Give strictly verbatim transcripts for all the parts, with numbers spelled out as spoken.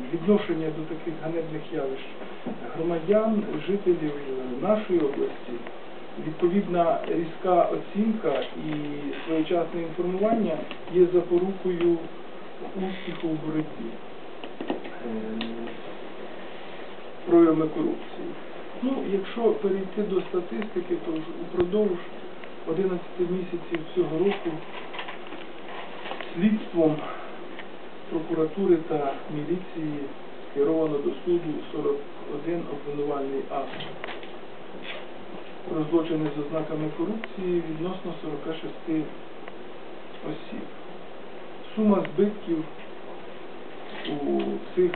відношення до таких ганебних явищ громадян, жителів нашої області, відповідна різка оцінка і своєчасне інформування є запорукою успіху в боротьбі з проявами корупції. Ну, якщо перейти до статистики, то упродовж одинадцяти місяців цього року слідством прокуратури та міліції скеровано до суду сорок один обвинувальний акт про злочини з ознаками корупції відносно сорока шести осіб. Сума збитків у цих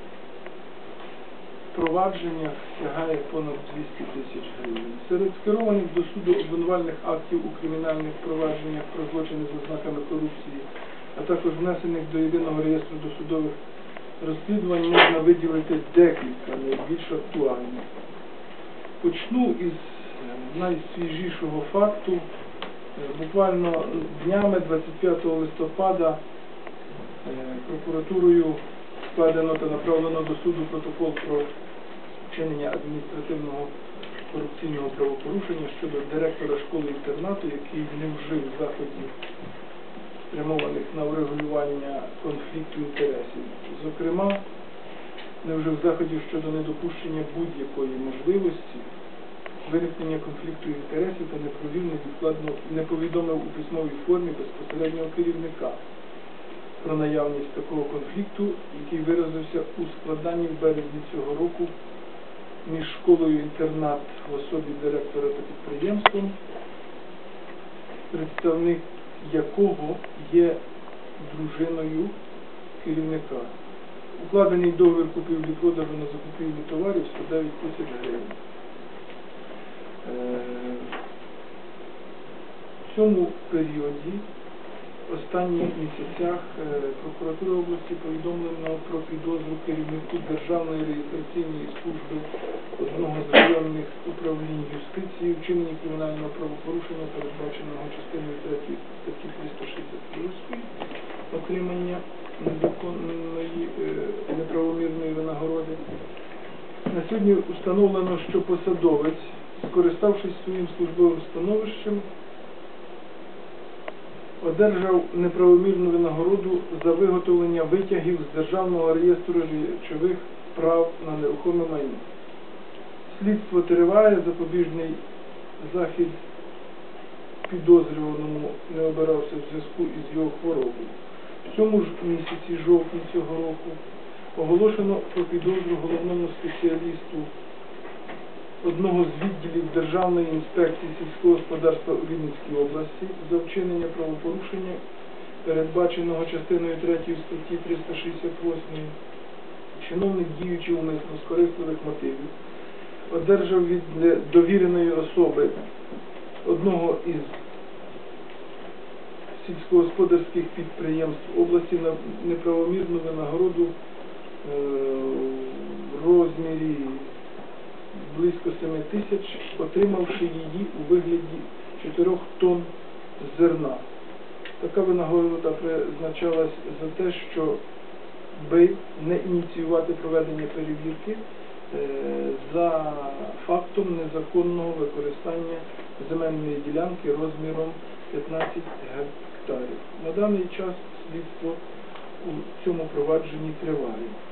провадженнях сягає понад двісті тисяч гривень. Серед скерованих до суду обвинувальних актів у кримінальних провадженнях про злочини з ознаками корупції, а також внесених до єдиного реєстру досудових розслідувань можна виділити декілька найбільш актуальних. Почну із найсвіжішого факту. Буквально днями двадцять п'ятого листопада прокуратурою складено та направлено до суду протокол про вчинення адміністративного корупційного правопорушення щодо директора школи-інтернату, який не вжив заходів, спрямованих на врегулювання конфлікту інтересів. Зокрема, не вжив заходів щодо недопущення будь-якої можливості виникнення конфлікту інтересів та не провів невідкладно, не повідомив у письмовій формі безпосереднього керівника про наявність такого конфлікту, який виразився у складанні в березні цього року між школою-інтернат в особі директора та підприємством, представник якого є дружиною керівника. Укладений договір купівлі-продажу на закупівлю товарів сто дев'ять тисяч гривень. В цьому періоді, останніх місяцях, прокуратура області повідомлено про підозру керівнику Державної реєстраційної служби одного з районних управлінь юстиції у вчиненні кримінального правопорушення, передбаченого частиною третьої статті триста шістдесят шість, отримання незаконної неправомірної винагороди. На сьогодні встановлено, що посадовець, скориставшись своїм службовим становищем, одержав неправомірну винагороду за виготовлення витягів з Державного реєстру речових прав на нерухоме майно. Слідство триває, запобіжний захід підозрюваному не обирався в зв'язку із його хворобою. В цьому ж місяці, жовтні цього року, оголошено про підозру головному спеціалісту одного з відділів Державної інспекції сільського господарства у Вінницькій області за вчинення правопорушення, передбаченого частиною третьої статті триста шістдесят восьмої. Чиновник, діючи умисно з корисливих мотивів, одержав від довіреної особи одного із сільськогосподарських підприємств області на неправомірну винагороду в розмірі близько семи тисяч, отримавши її у вигляді чотирьох тонн зерна. Така винагорода призначалась за те, що би не ініціювати проведення перевірки за фактом незаконного використання земельної ділянки розміром п'ятнадцять гектарів. На даний час слідство у цьому провадженні триває.